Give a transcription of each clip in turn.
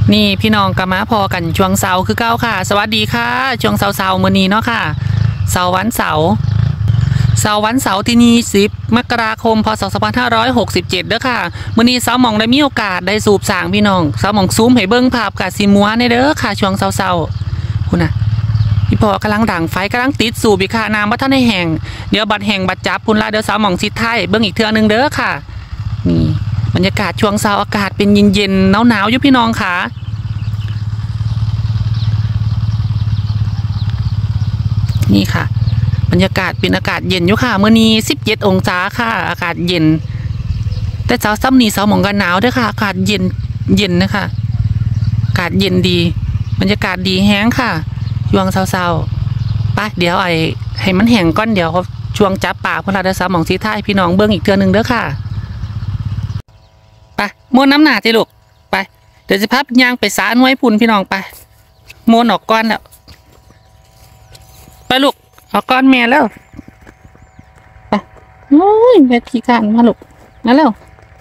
นี่พี่น้องกะมาพอกันช่วงเสาร์คือเก้าค่ะสวัสดีค่ะช่วงเสาร์มื้อนี้เนาะค่ะเสาร์วันเสาร์ที่นี้10 มกราคมพศ 2567เด้อค่ะมื้อนี้สาวหม่องได้มีโอกาสได้สูบสางพี่น้องสาวหม่องซูมให้เบิ่งภาพกะสิมัวในเด้อค่ะช่วงเสาร์คุณน่ะพี่พ่อกำลังดังไฟกำลังติดสูบอีกค่ะน้ำบ่ทันได้แห้งเดี๋ยวบัดแห้งบัดจับพุ่นละเดี๋ยวสาวหม่องสิท้ายเบิ่งอีกเทื่อนึงเด้อค่ะนี่บรรยากาศช่วงเช้าอากาศเป็นเย็นๆหนาวๆอยู่พี่น้องค่ะนี่ค่ะบรรยากาศเป็นอากาศเย็นอยู่ค่ะเมื่อนี้17 องศาค่ะอากาศเย็นแต่เช้าซ้ำนี้เช้าหมองกันหนาวด้วยค่ะอากาศเย็นนะคะอากาศเย็นดีบรรยากาศดีแห้งค่ะช่วงเช้าไปเดี๋ยวให้มันแห้งก้อนเดี๋ยวช่วงจับปากพวกเราได้สาวหมองสีท้ายพี่น้องเบิ้งอีกเทื่อนึงเด้อค่ะไปม้วนน้ำหนาจิลูกไปเดี๋ยวจะพับยางไปสาหน่วยพุ่นพี่น้องไปม้วนออกก้อนแล้วไปลูกออกก้อนแม่แล้วไปโอ้ยแม่ขี้ข้านมาลูกมาแล้ว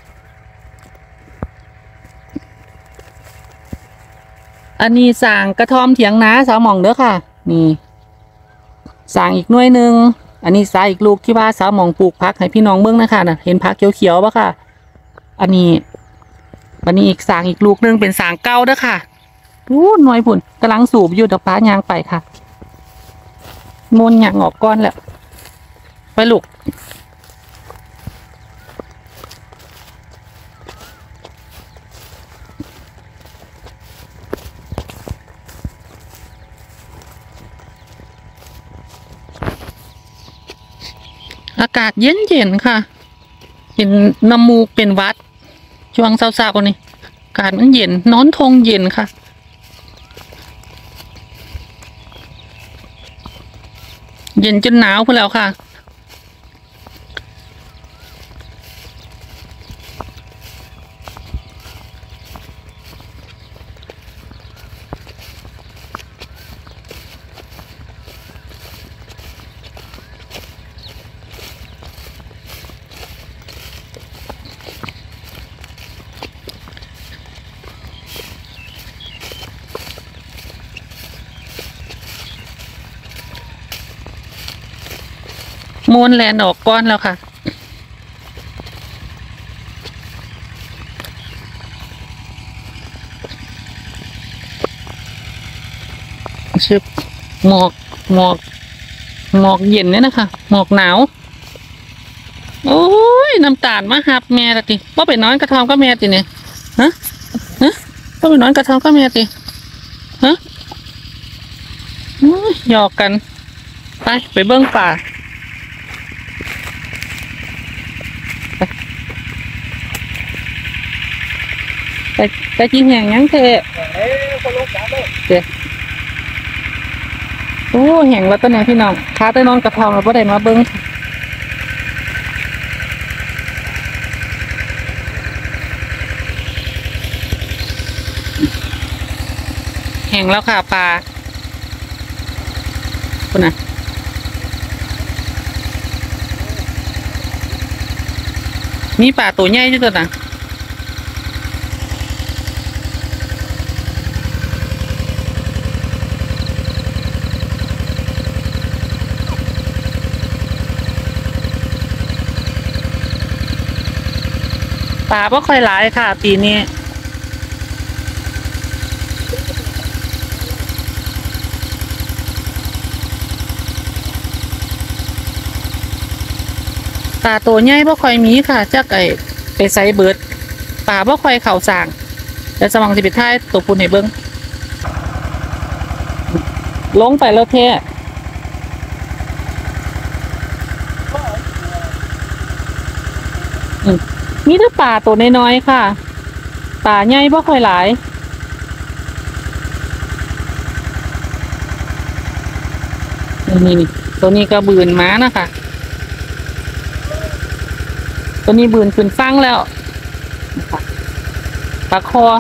อันนี้สางกระท่อมเถียงนาสาวหม่องเด้อค่ะนี่สางอีกหน่วยหนึ่งอันนี้สายอีกลูกที่ว่าสาวหม่องปลูกผักให้พี่น้องเบิ่งนะคะน่ะเห็นผักเขียวๆป่ะค่ะอันนี้อีกสางอีกลูกนึงเป็นสางเก่าเด้อค่ะหน่วยผุ่นกำลังสูบอยู่ดอกป้ายางไปค่ะมนหยักออกก้อนแล้วไปลูกอากาศเย็นค่ะเป็นน้ำมูกเป็นวัดช่วงเช้าๆนี่อากาศมันเย็นนอนทงเย็นค่ะเย็นจนหนาวพอแล้วค่ะมวนแลนออกก้อนแล้วค่ะชึบหมอกเย็นเนี่ยนะคะหมอกหนาวโอ้ยน้ำตาลมาหับแม่ละติว่าไปนอนกระทอมก็แม่ติเนี่ยฮะว่าไปนอนกระทอมก็แม่ติฮะหยอกกันไปเบิ้งป่าแต่กินอย่างยังเทะเดี๋ยวโอ้แห่งแล้วต้นนี้พี่น้องค้าต้นนอนกระทองเราก็ได้มาเบิ้งแห่งแล้วค่ะปลาคุณน่ะมีปลาตัวใหญ่ที่ตัวน่ะปลาไม่ค่อยหลายค่ะปีนี้ปลาตัวใหญ่ไม่ค่อยมีค่ะจักไปใส่เบิดปลาไม่ค่อยเข่าสางแต่สมองสิบท้ายตัวปุ่นให้เบิ้งลงไปแล้วแท้นี่ถ้าป่าตัวน้อยๆค่ะป่าใหญ่บ่ค่อยหลายนี่ตัวนี้ก็บืนม้านะคะตัวนี้บืนขึ้นฟังแล้วปลาคอ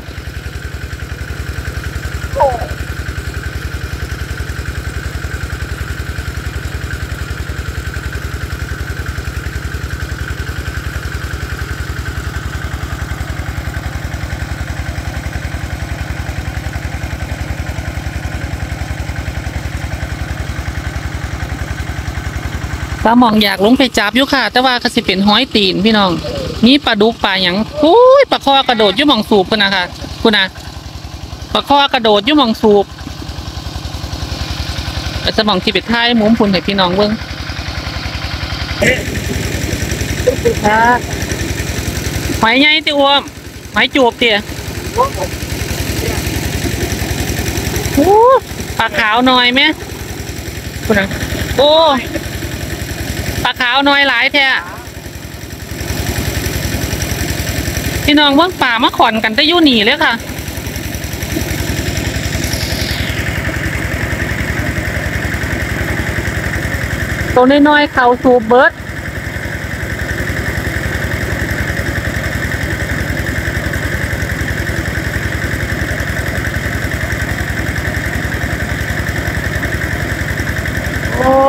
ปลาหมองอยากลงไปจับอยู่ค่ะแต่ว่าก็สิเป็นห้อยตีนพี่น้องมีปลาดุกปลาหยังอุ้ยปลาคอกระโดดอยู่หม่องสูบคุณนะคะคุณนะปลาคอกระโดดอยู่หม่องสูบจะหม่องที่เป็ดท้ายมุมพุ่นให้พี่น้องเบิ่งหอยใหญ่ติอ้วมหอยจูบเตี๋ยโอ้ปลาขาวน้อยไหมคุณนะโอ้ปลาขาวน้อยหลายแท้พี่น้องเบิ่งป่ามาขอนกันแต่อยู่หนีเลยค่ะตัวน้อยๆเขาสูบเบิร์ดโอ้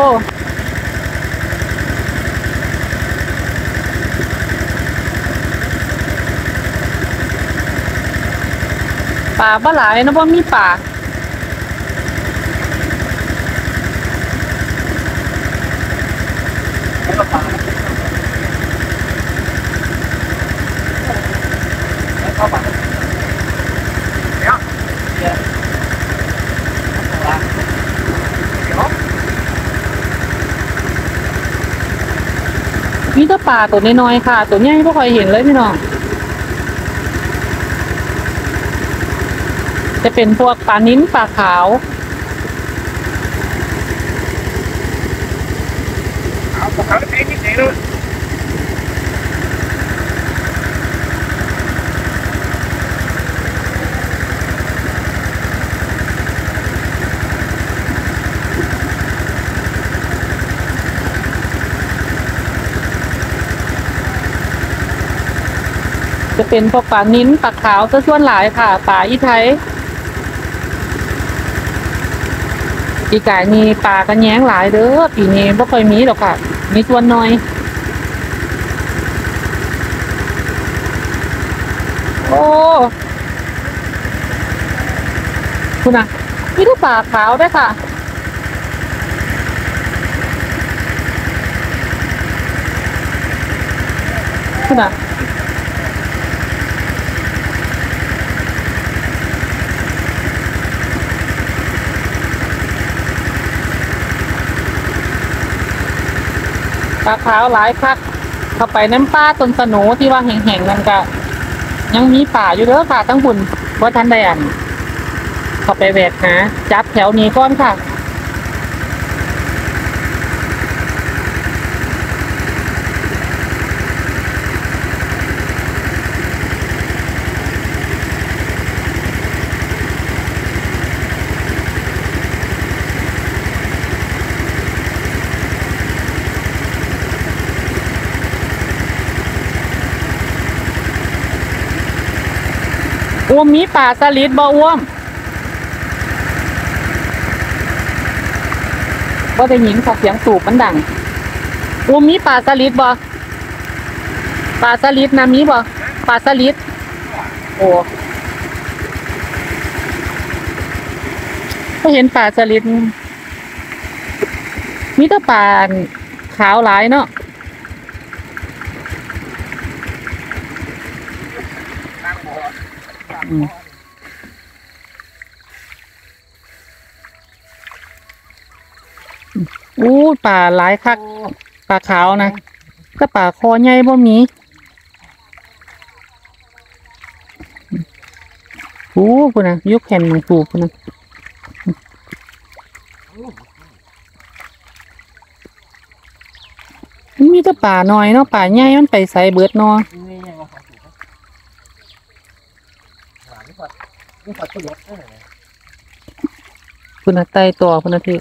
ป่าบ่หลายนะบ่มีป่ามีแต่ป่าตัวน้อยๆค่ะตัวใหญ่ไม่ค่อยเห็นเลยพี่น้องจะเป็นพวกปลานิ้นปลาขาวจะเป็นพวกปลานิ้นปลาขาวจะส่วนหลายค่ะปลาอีไทยปีกายมีปลากระแยงหลายเด้อปีนี้ไม่ค่อยมีหรอกค่ะมีส่วนน้อยโอ้คุณน่ะมีแต่ปลาขาวด้วยค่ะคุณน่ะปลาขาวหลายคักเข้าไปน้ำปลาต้นสนูที่ว่าแห้งๆนั่นก็ยังมีป่าอยู่เด้อค่ะทั้งบุญว่าทันใดอันเข้าไปแหวกหาจับแถวนี้ก่อนค่ะอ้วมมีป่าสลิดบ่อ้วมบ่ได้ยินค่ะเสียงสูบมันดังอ้วมมีป่าสลิดบ่ป่าสลิดนะมีบ่ป่าสลิดโอ้ก็เห็นป่าสลิดมีแต่ป่าขาวหลายเนาะอู้ป่าหลายคักป่าขาวนะก็ป่าคอใหญ่บ่มีอู้พุ่นนะยกแขนหนูสูบพุ่นนะมีแต่ป่าน้อยเนาะป่าใหญ่มันไปใส่เบิดเนาะพุ่นนะไต่ตัวพุ่นนะพี่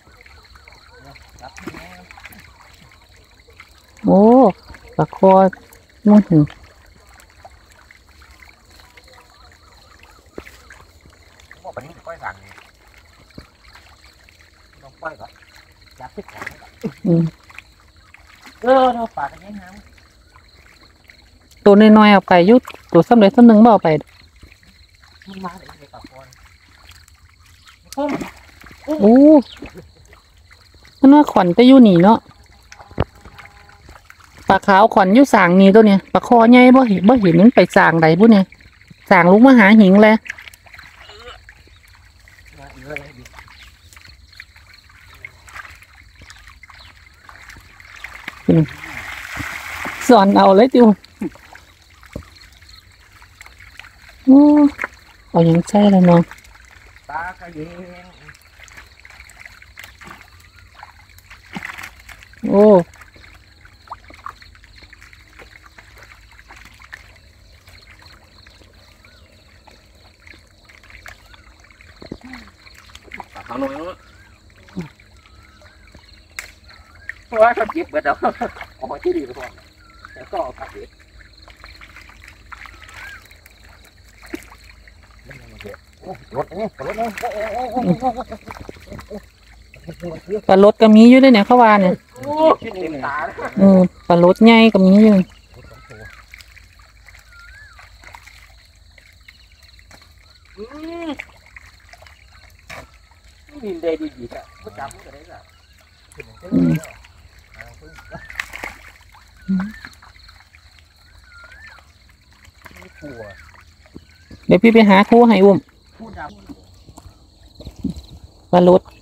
โอ้ปลาคอนู่นถึงปลานี้ก้อยสั่งต้องก้อยก่อนจับที่ขาเราปลากันยังน้ำตัวน้อยๆเอาไปยุดตัวสำเร็จต้นหนึ่งบ่เอาไปมันมาเลยปลาคอโอ้มันว่าขวัญจะอยู่หนีเนาะปลาขาวขอนอยู่สางนี่ตัวเนี่ยปลาคอใหญ่บ่เห็นมันไปสางใดบุเนี่ยสางลุกมาหาหิงเลยสอนเอาเลยติวโอ้เอายังใช่แล้วเนาะตากระเยงโอ้ทางโน้นเพราะว่าเขาเก็บเบิดแล้วเอาที่ดีไปก่อนแล้วก็ตัดเด็ดรถนี่รถนี่ปลารดก็มีอยู่ด้วยเนี่ยเขาว่าเนี่ยปลารดใหญ่ก็มีอยู่ดินได้ดีๆอ่ะไม่จับมันก็ได้ละเดี๋ยวพี่ไปหาครูให้อุ้มปลารด